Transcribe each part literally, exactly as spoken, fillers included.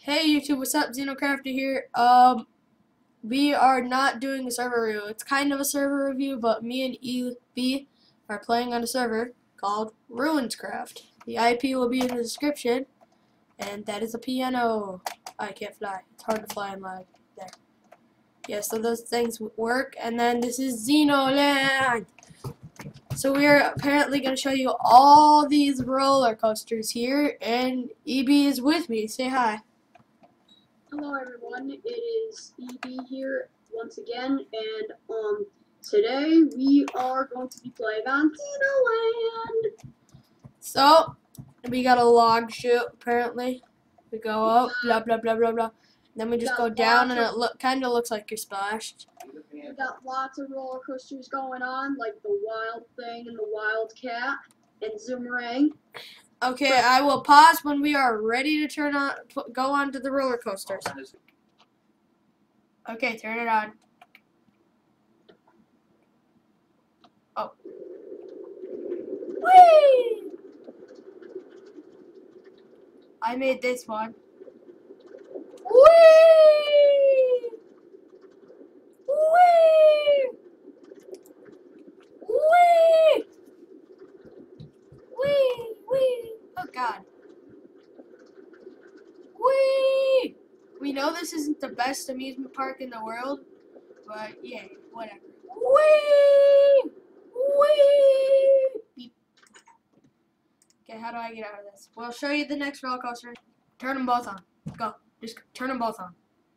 Hey YouTube, what's up? Xenocrafter here. Um, we are not doing a server review. It's kind of a server review, but me and E B are playing on a server called Ruinscraft. The I P will be in the description, and that is a piano. I can't fly. It's hard to fly in live. There. Yeah, so those things work, and then this is Xenoland. So we're apparently going to show you all these roller coasters here, and E B is with me. Say hi. Hello everyone, it is E B here once again, and um, today we are going to be playing on Xenoland. So, we got a log chute, apparently. We go up, blah, blah, blah, blah, blah. Then we just go down, and it look kind of looks like you're splashed. We got lots of roller coasters going on, like the Wild Thing and the Wildcat and Zoomerang. Okay, I will pause when we are ready to turn on, go on to the roller coasters. Okay, turn it on. Oh. Whee! I made this one. Whee! Whee! Whee! Whee! Whee! Oh God. Whee! We know this isn't the best amusement park in the world, but yeah, whatever. Whee! Whee! Beep. Okay, how do I get out of this? We'll show you the next roller coaster. Turn them both on. Go. Just turn them both on.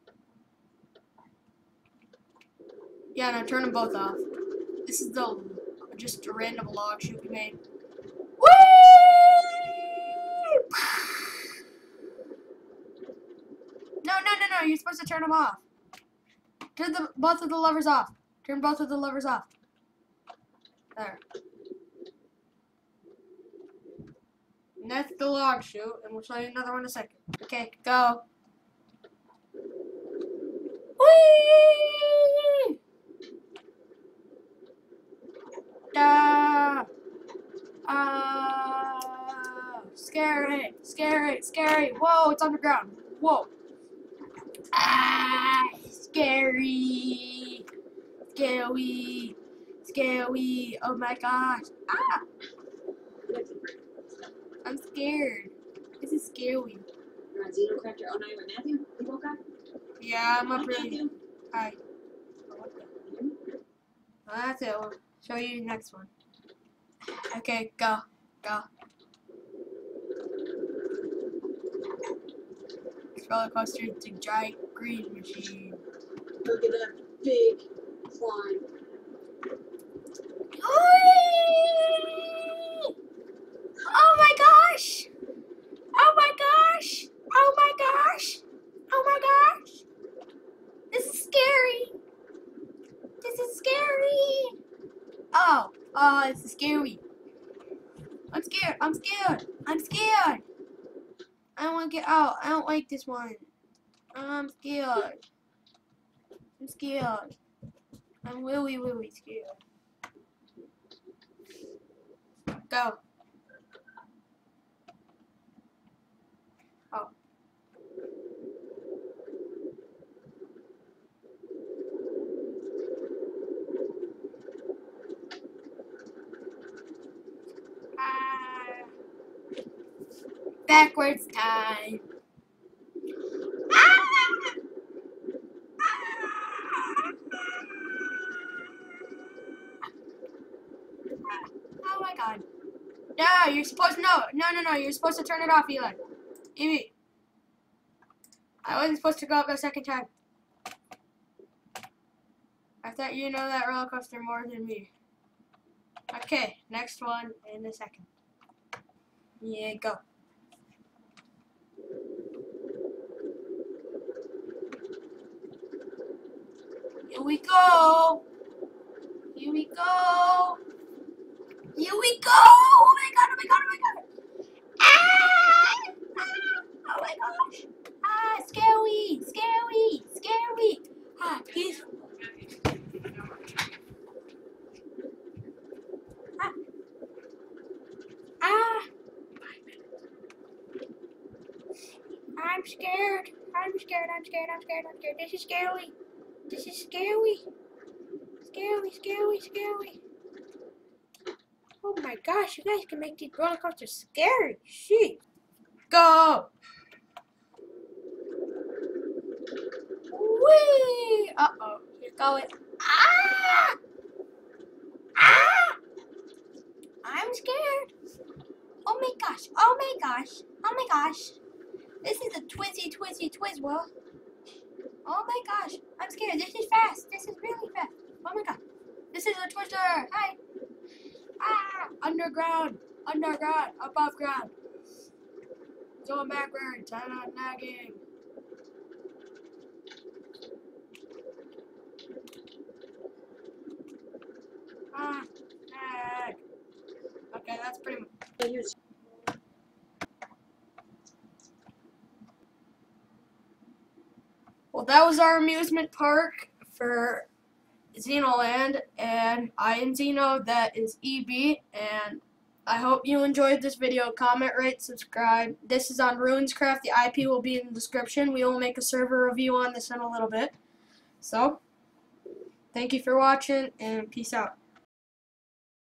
Yeah, no, turn them both off. This is the just a random log chute we made. Whee! No, no, no, no. You're supposed to turn them off. Turn the both of the levers off. Turn both of the levers off. There. And that's the log chute, and we'll show you another one in a second. Okay, go. Whee! Da! Ah! Scary! Scary! Scary! Whoa! It's underground. Whoa! Ah! Scary! Scary! Scary! Oh my gosh! Ah! I'm scared. This is scary. You're on Xenocrafter oh nine with Matthew? You woke up? Yeah, I'm up Hi, really. Matthew. Hi. Well, that's it. We'll show you the next one. Okay, go. Go. This roller coaster is a giant green machine. Look at that big climb. Whee! Oh my gosh! Oh my gosh! Oh my gosh! Oh my gosh! This is scary! This is scary! Oh, oh, this is scary. I'm scared. I'm scared. I'm scared. I don't want to get out. I don't like this one. I'm scared. I'm scared. I'm really, really scared. Go. Oh. Ah. Backwards time. Ah! Oh my God. No, you're supposed to, no, no, no, no, you're supposed to turn it off, Eli. Evie. I wasn't supposed to go up the second time. I thought you know that roller coaster more than me. Okay, next one in a second. Yeah, go. Here we go. Here we go. Here we go. Oh my God, oh my God, oh my God. Ah! Ah! Oh my gosh. Ah, scary, scary, scary. Ah, peaceful. Ah. Ah. I'm scared. I'm scared. I'm scared. I'm scared. I'm scared. This is scary. This is scary. Scary, scary, scary. Oh my gosh, you guys can make these roller coasters scary. Shit. Go. Whee! Uh-oh. You're going. Ah! Ah! I'm scared. Oh my gosh. Oh my gosh. Oh my gosh. This is a twizzy, twizzy, twiz world. Oh my gosh. I'm scared. This is fast. This is really fast. Oh my god. This is a twister. Hi. Ah! Underground. Underground. Above ground. Going backwards. I'm not nagging. Ah. Nag. Okay, that's pretty much. Well, that was our amusement park for Xenoland, and I am Xeno, that is E B, and I hope you enjoyed this video. Comment, rate, subscribe. This is on Ruinscraft. The I P will be in the description. We will make a server review on this in a little bit. So, thank you for watching, and peace out.